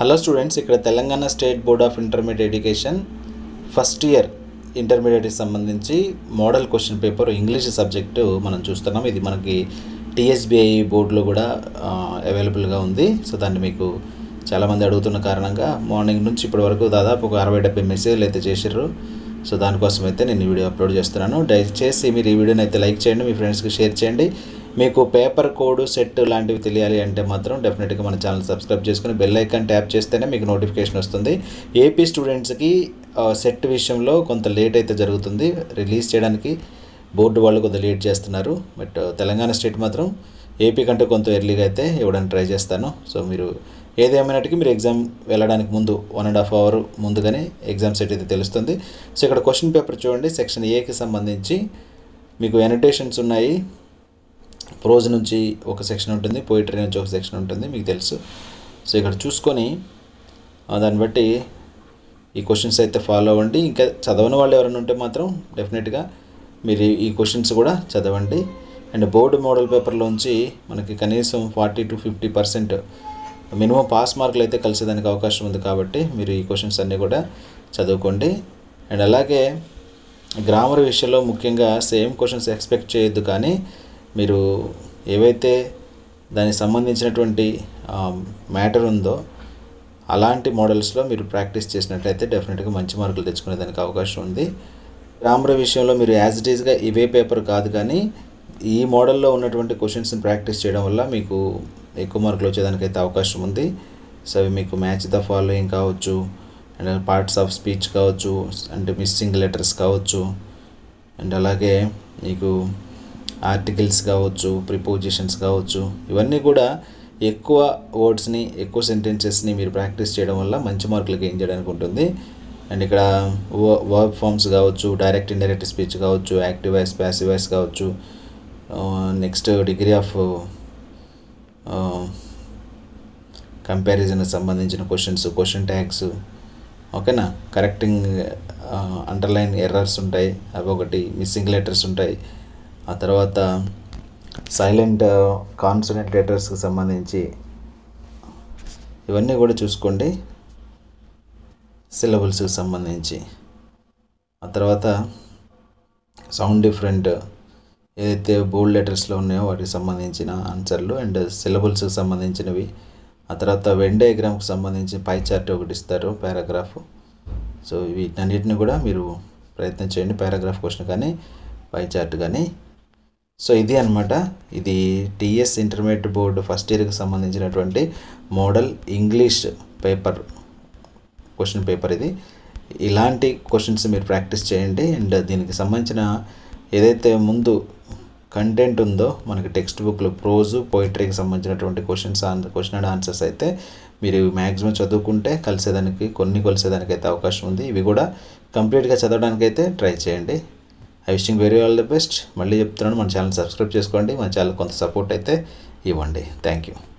Hello students, ఇక్కడ Telangana state board of intermediate education first year ఇంటర్మీడియట్కి సంబంధించి model question paper English subject మనం చూస్తున్నాం. ఇది మనకి టీఎస్బీఐ బోర్డులో కూడా అవైలబుల్గా ఉంది. సో దాన్ని మీకు చాలామంది అడుగుతున్న కారణంగా మార్నింగ్ నుంచి ఇప్పటి వరకు దాదాపు ఒక 60-70 మెసేజ్లు అయితే చేసారు. సో దానికోసం అయితే నేను ఈ వీడియో అప్లోడ్ చేస్తున్నాను. దయచేసి మీరు ఈ వీడియోని అయితే లైక్ చేయండి, మీ ఫ్రెండ్స్కి షేర్ చేయండి. మీకు పేపర్ కోడ్ సెట్ లాంటివి తెలియాలి అంటే మాత్రం డెఫినెట్గా మన ఛానల్ సబ్స్క్రైబ్ చేసుకుని బెల్ ఐకాన్ ట్యాప్ చేస్తేనే మీకు నోటిఫికేషన్ వస్తుంది. ఏపీ స్టూడెంట్స్కి సెట్ విషయంలో కొంత లేట్ అయితే జరుగుతుంది, రిలీజ్ చేయడానికి బోర్డు వాళ్ళు కొంత లేట్ చేస్తున్నారు. బట్ తెలంగాణ స్టేట్ మాత్రం ఏపీ కంటే కొంత ఎర్లీగా అయితే ఇవ్వడానికి ట్రై చేస్తాను. సో మీరు ఏదేమైనట్టుకి మీరు ఎగ్జామ్ వెళ్ళడానికి ముందు 1.5 అవర్ ముందుగానే ఎగ్జామ్ సెట్ అయితే తెలుస్తుంది. సో ఇక్కడ క్వశ్చన్ పేపర్ చూడండి. సెక్షన్ ఏకి సంబంధించి మీకు ఎనోటేషన్స్ ఉన్నాయి. ప్రోజ్ నుంచి ఒక సెక్షన్ ఉంటుంది, పోయిటరీ నుంచి ఒక సెక్షన్ ఉంటుంది, మీకు తెలుసు. సో ఇక్కడ చూసుకొని దాన్ని బట్టి ఈ క్వశ్చన్స్ అయితే ఫాలో అవ్వండి. ఇంకా చదవని వాళ్ళు ఎవరైనా ఉంటే మాత్రం డెఫినెట్గా మీరు ఈ క్వశ్చన్స్ కూడా చదవండి. అండ్ బోర్డు మోడల్ పేపర్లోంచి మనకి కనీసం 40 to 50% మినిమం పాస్ మార్కులు అయితే కలిసేదానికి అవకాశం ఉంది. కాబట్టి మీరు ఈ క్వశ్చన్స్ అన్నీ కూడా చదువుకోండి. అండ్ అలాగే గ్రామర్ విషయంలో ముఖ్యంగా సేమ్ క్వశ్చన్స్ ఎక్స్పెక్ట్ చేయొద్దు, కానీ మీరు ఏవైతే దానికి సంబంధించినటువంటి మ్యాటర్ ఉందో అలాంటి మోడల్స్లో మీరు ప్రాక్టీస్ చేసినట్లయితే డెఫినెట్గా మంచి మార్కులు తెచ్చుకునేదానికి అవకాశం ఉంది. గ్రామర్ విషయంలో మీరు యాజ్ ఇట్ ఈస్గా ఇవే పేపర్ కాదు, కానీ ఈ మోడల్లో ఉన్నటువంటి క్వశ్చన్స్ని ప్రాక్టీస్ చేయడం వల్ల మీకు ఎక్కువ మార్కులు వచ్చేదానికైతే అవకాశం ఉంది. సో అవి మీకు మ్యాచ్ ద ఫాలోయింగ్ కావచ్చు, అండ్ పార్ట్స్ ఆఫ్ స్పీచ్ కావచ్చు, అంటే మిస్సింగ్ లెటర్స్ కావచ్చు, అండ్ అలాగే మీకు ఆర్టికల్స్ కావచ్చు, ప్రిపోజిషన్స్ కావచ్చు, ఇవన్నీ కూడా ఎక్కువ వర్డ్స్ని ఎక్కువ సెంటెన్సెస్ని మీరు ప్రాక్టీస్ చేయడం వల్ల మంచి మార్కులు గెయిన్ చేయడానికి ఉంటుంది. అండ్ ఇక్కడ వర్బ్ ఫార్మ్స్ కావచ్చు, డైరెక్ట్ ఇండైరెక్ట్ స్పీచ్ కావచ్చు, యాక్టివ్ వాయిస్, ప్యాసివ్ వాయిస్ కావచ్చు, నెక్స్ట్ డిగ్రీ ఆఫ్ కంపారిజన్కి సంబంధించిన క్వశ్చన్స్, క్వశ్చన్ ట్యాగ్స్, ఓకేనా, కరెక్టింగ్ అండర్లైన్ ఎర్రర్స్ ఉంటాయి, అవి ఒకటి, మిస్సింగ్ లెటర్స్ ఉంటాయి, ఆ తర్వాత సైలెంట్ కాన్సనెంట్ లెటర్స్కి సంబంధించి ఇవన్నీ కూడా చూసుకోండి. సిలబుల్స్కి సంబంధించి, ఆ తర్వాత సౌండ్ డిఫరెంట్ ఏదైతే బోల్డ్ లెటర్స్లో ఉన్నాయో వాటికి సంబంధించిన ఆన్సర్లు, అండ్ సిలబుల్స్కి సంబంధించినవి, ఆ తర్వాత వెన్ డయాగ్రామ్కి సంబంధించి పై చార్ట్ ఒకటి ఇస్తారు, పారాగ్రాఫ్. సో వీటన్నిటిని కూడా మీరు ప్రయత్నం చేయండి, పారాగ్రాఫ్ క్వశ్చన్ కానీ పై చార్ట్ కానీ. సో ఇది అనమాట, ఇది టీఎస్ ఇంటర్మీడియట్ బోర్డు ఫస్ట్ ఇయర్కి సంబంధించినటువంటి model English paper question paper. ఇది ఇలాంటి క్వశ్చన్స్ మీరు ప్రాక్టీస్ చేయండి. అండ్ దీనికి సంబంధించిన ఏదైతే ముందు కంటెంట్ ఉందో మనకి టెక్స్ట్ బుక్లో ప్రోజు, పోయిటరీకి సంబంధించినటువంటి క్వశ్చన్ అండ్ ఆన్సర్స్ అయితే మీరు మ్యాక్సిమం చదువుకుంటే కలిసేదానికి అయితే అవకాశం ఉంది. ఇవి కూడా కంప్లీట్గా చదవడానికి అయితే ట్రై చేయండి. I wishing very all the best. మళ్ళీ చెప్తున్నాను, మన ఛానల్ సబ్స్క్రైబ్ చేసుకోండి, మన ఛానల్ కొంత సపోర్ట్ అయితే ఇవ్వండి. Thank you.